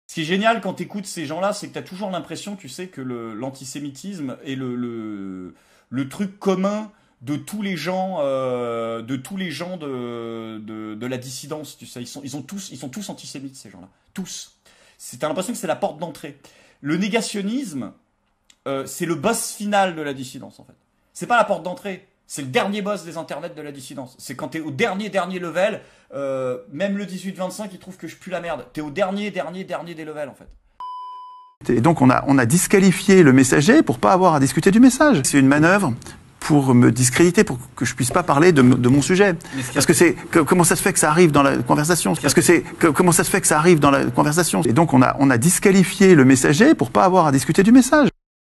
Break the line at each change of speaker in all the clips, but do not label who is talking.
Ce qui est génial quand t'écoutes ces gens-là, c'est que t'as toujours l'impression, tu sais, que l'antisémitisme est le truc commun de tous les gens de la dissidence, tu sais. Ils sont tous antisémites, ces gens-là. Tous. T'as l'impression que c'est la porte d'entrée. Le négationnisme, c'est le boss final de la dissidence, en fait. C'est pas la porte d'entrée. C'est le dernier boss des internets de la dissidence. C'est quand t'es au dernier level, même le 18-25, il trouve que je pue la merde. T'es au dernier des levels, en fait.
Et donc on a disqualifié le messager pour pas avoir à discuter du message. C'est une manœuvre pour me discréditer, pour que je puisse pas parler de mon sujet. Parce que comment ça se fait que ça arrive dans la conversation? Comment ça se fait que ça arrive dans la conversation? Et donc on a disqualifié le messager pour pas avoir à discuter du message.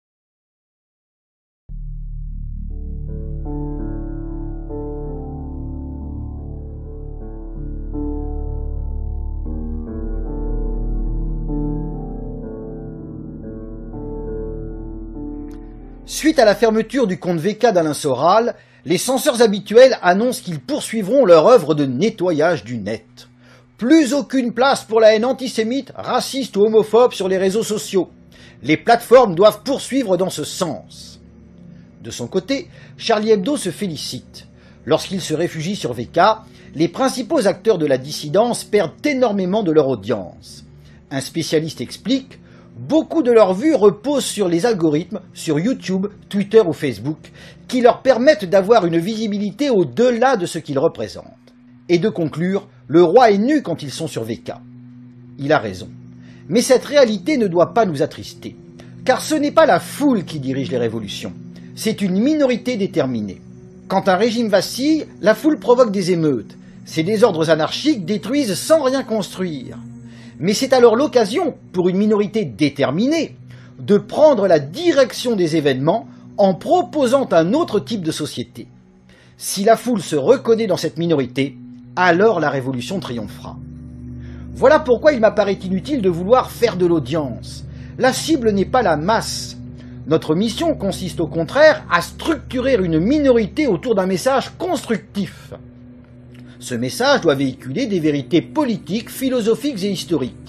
Suite à la fermeture du compte VK d'Alain Soral, les censeurs habituels annoncent qu'ils poursuivront leur œuvre de nettoyage du net. Plus aucune place pour la haine antisémite, raciste ou homophobe sur les réseaux sociaux. Les plateformes doivent poursuivre dans ce sens. De son côté, Charlie Hebdo se félicite. Lorsqu'il se réfugie sur VK, les principaux acteurs de la dissidence perdent énormément de leur audience. Un spécialiste explique: beaucoup de leurs vues reposent sur les algorithmes, sur YouTube, Twitter ou Facebook, qui leur permettent d'avoir une visibilité au-delà de ce qu'ils représentent. Et de conclure, le roi est nu quand ils sont sur VK. Il a raison. Mais cette réalité ne doit pas nous attrister. Car ce n'est pas la foule qui dirige les révolutions. C'est une minorité déterminée. Quand un régime vacille, la foule provoque des émeutes. Ces désordres anarchiques détruisent sans rien construire. Mais c'est alors l'occasion, pour une minorité déterminée, de prendre la direction des événements en proposant un autre type de société. Si la foule se reconnaît dans cette minorité, alors la révolution triomphera. Voilà pourquoi il m'apparaît inutile de vouloir faire de l'audience. La cible n'est pas la masse. Notre mission consiste au contraire à structurer une minorité autour d'un message constructif. Ce message doit véhiculer des vérités politiques, philosophiques et historiques.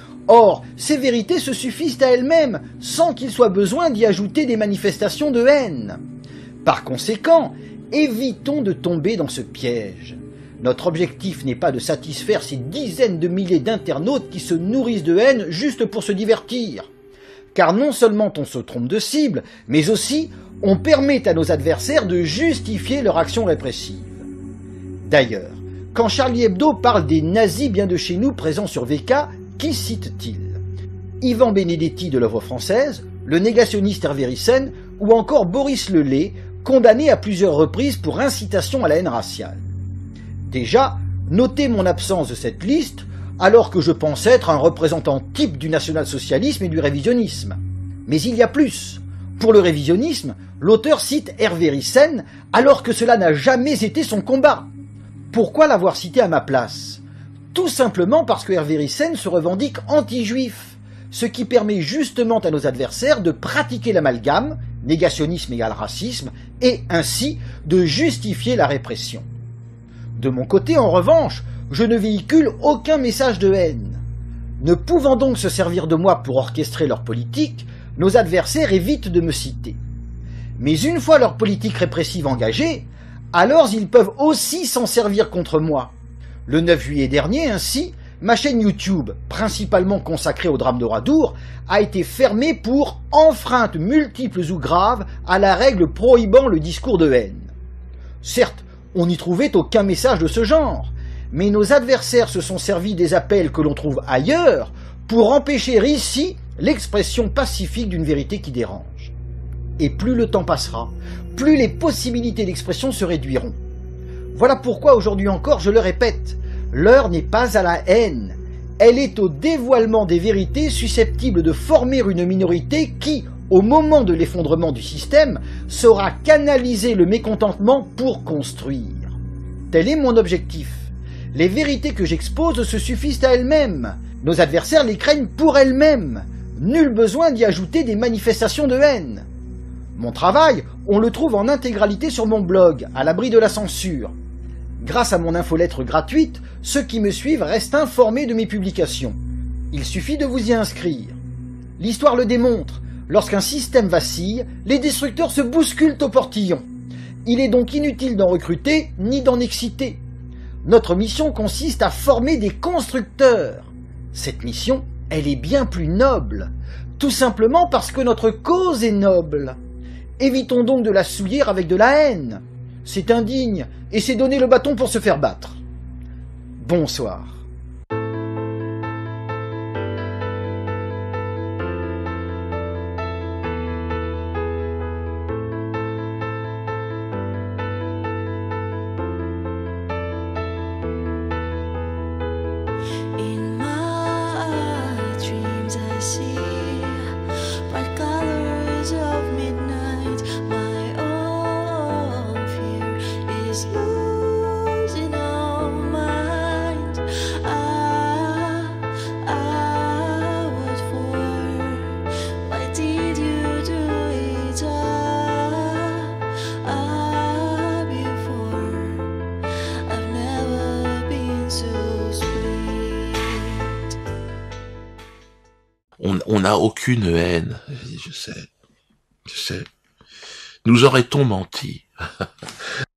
Or, ces vérités se suffisent à elles-mêmes, sans qu'il soit besoin d'y ajouter des manifestations de haine. Par conséquent, évitons de tomber dans ce piège. Notre objectif n'est pas de satisfaire ces dizaines de milliers d'internautes qui se nourrissent de haine juste pour se divertir. Car non seulement on se trompe de cible, mais aussi on permet à nos adversaires de justifier leur action répressive. D'ailleurs, quand Charlie Hebdo parle des nazis bien de chez nous présents sur VK, qui cite-t-il? Yvan Benedetti de l'œuvre française, le négationniste Hervé Ryssen ou encore Boris Lelay, condamné à plusieurs reprises pour incitation à la haine raciale. Déjà, notez mon absence de cette liste, alors que je pense être un représentant type du national-socialisme et du révisionnisme. Mais il y a plus. Pour le révisionnisme, l'auteur cite Hervé Ryssen, alors que cela n'a jamais été son combat. Pourquoi l'avoir cité à ma place? Tout simplement parce que Hervé Ryssen se revendique anti-juif, ce qui permet justement à nos adversaires de pratiquer l'amalgame, négationnisme égale racisme, et ainsi de justifier la répression. De mon côté, en revanche, je ne véhicule aucun message de haine. Ne pouvant donc se servir de moi pour orchestrer leur politique, nos adversaires évitent de me citer. Mais une fois leur politique répressive engagée, alors ils peuvent aussi s'en servir contre moi. Le 9 juillet dernier, ainsi, ma chaîne YouTube, principalement consacrée au drame d'Oradour, a été fermée pour enfreintes multiples ou graves à la règle prohibant le discours de haine. Certes, on n'y trouvait aucun message de ce genre, mais nos adversaires se sont servis des appels que l'on trouve ailleurs pour empêcher ici l'expression pacifique d'une vérité qui dérange. Et plus le temps passera, plus les possibilités d'expression se réduiront. Voilà pourquoi aujourd'hui encore, je le répète, l'heure n'est pas à la haine, elle est au dévoilement des vérités susceptibles de former une minorité qui, au moment de l'effondrement du système, saura canaliser le mécontentement pour construire. Tel est mon objectif. Les vérités que j'expose se suffisent à elles-mêmes. Nos adversaires les craignent pour elles-mêmes. Nul besoin d'y ajouter des manifestations de haine. Mon travail, on le trouve en intégralité sur mon blog, à l'abri de la censure. Grâce à mon infolettre gratuite, ceux qui me suivent restent informés de mes publications. Il suffit de vous y inscrire. L'histoire le démontre. Lorsqu'un système vacille, les destructeurs se bousculent au portillon. Il est donc inutile d'en recruter ni d'en exciter. Notre mission consiste à former des constructeurs. Cette mission, elle est bien plus noble. Tout simplement parce que notre cause est noble. Évitons donc de la souiller avec de la haine. C'est indigne et c'est donner le bâton pour se faire battre. Bonsoir.
In my dreams I see bright colors of midnight. My own fear is losing all mind. What for? Why did you do it before? I've never been so split.
On n'a aucune haine. Je sais. Nous aurait-on menti?